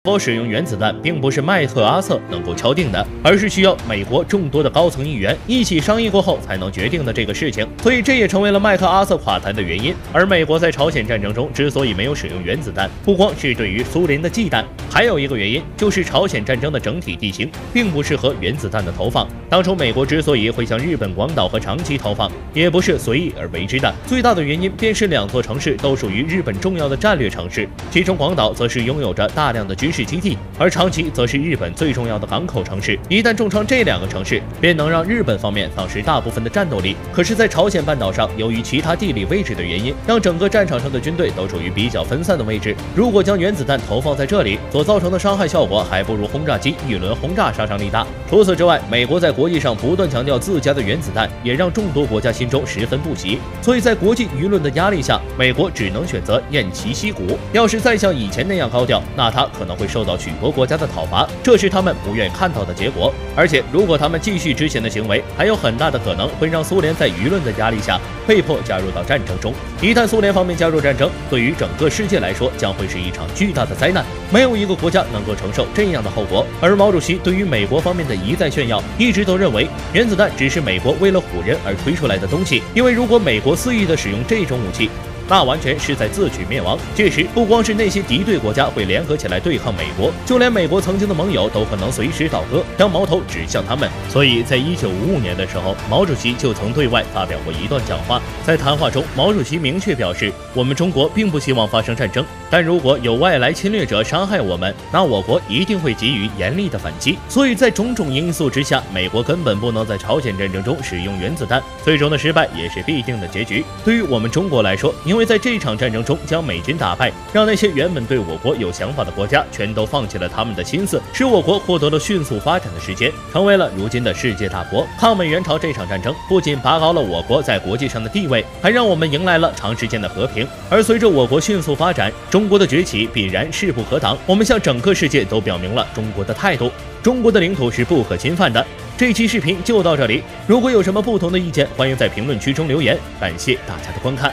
否使用原子弹并不是麦克阿瑟能够敲定的，而是需要美国众多的高层议员一起商议过后才能决定的这个事情，所以这也成为了麦克阿瑟垮台的原因。而美国在朝鲜战争中之所以没有使用原子弹，不光是对于苏联的忌惮，还有一个原因就是朝鲜战争的整体地形并不适合原子弹的投放。当初美国之所以会向日本广岛和长崎投放，也不是随意而为之的，最大的原因便是两座城市都属于日本重要的战略城市，其中广岛则是拥有着大量的军事基地，而长崎则是日本最重要的港口城市。一旦重创这两个城市，便能让日本方面丧失大部分的战斗力。可是，在朝鲜半岛上，由于其他地理位置的原因，让整个战场上的军队都处于比较分散的位置。如果将原子弹投放在这里，所造成的伤害效果还不如轰炸机一轮轰炸杀伤力大。除此之外，美国在国际上不断强调自家的原子弹，也让众多国家心中十分不喜。所以在国际舆论的压力下，美国只能选择偃旗息鼓。要是再像以前那样高调，那他可能会受到许多国家的讨伐，这是他们不愿看到的结果。而且，如果他们继续之前的行为，还有很大的可能会让苏联在舆论的压力下被迫加入到战争中。一旦苏联方面加入战争，对于整个世界来说将会是一场巨大的灾难，没有一个国家能够承受这样的后果。而毛主席对于美国方面的一再炫耀，一直都认为原子弹只是美国为了唬人而推出来的东西，因为如果美国肆意的使用这种武器，那完全是在自取灭亡。届时，不光是那些敌对国家会联合起来对抗美国，就连美国曾经的盟友都可能随时倒戈，将矛头指向他们。所以在1955年的时候，毛主席就曾对外发表过一段讲话。在谈话中，毛主席明确表示，我们中国并不希望发生战争，但如果有外来侵略者伤害我们，那我国一定会给予严厉的反击。所以在种种因素之下，美国根本不能在朝鲜战争中使用原子弹，最终的失败也是必定的结局。对于我们中国来说，因为在这场战争中将美军打败，让那些原本对我国有想法的国家全都放弃了他们的心思，使我国获得了迅速发展的时间，成为了如今的世界大国。抗美援朝这场战争不仅拔高了我国在国际上的地位，还让我们迎来了长时间的和平。而随着我国迅速发展，中国的崛起必然势不可挡。我们向整个世界都表明了中国的态度，中国的领土是不可侵犯的。这期视频就到这里，如果有什么不同的意见，欢迎在评论区中留言。感谢大家的观看。